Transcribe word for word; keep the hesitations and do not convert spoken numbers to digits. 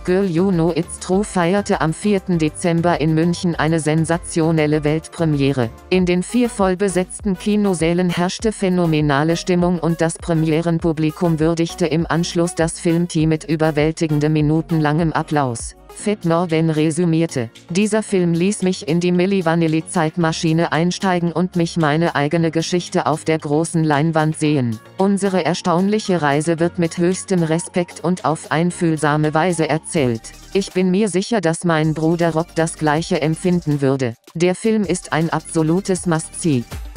Girl You Know It's True feierte am vierten Dezember in München eine sensationelle Weltpremiere. In den vier vollbesetzten Kinosälen herrschte phänomenale Stimmung und das Premierenpublikum würdigte im Anschluss das Filmteam mit überwältigendem minutenlangem Applaus. Fett Norben resümierte: Dieser Film ließ mich in die Milli Vanilli Zeitmaschine einsteigen und mich meine eigene Geschichte auf der großen Leinwand sehen. Unsere erstaunliche Reise wird mit höchstem Respekt und auf einfühlsame Weise erzählt. Ich bin mir sicher, dass mein Bruder Rob das gleiche empfinden würde. Der Film ist ein absolutes Must-See.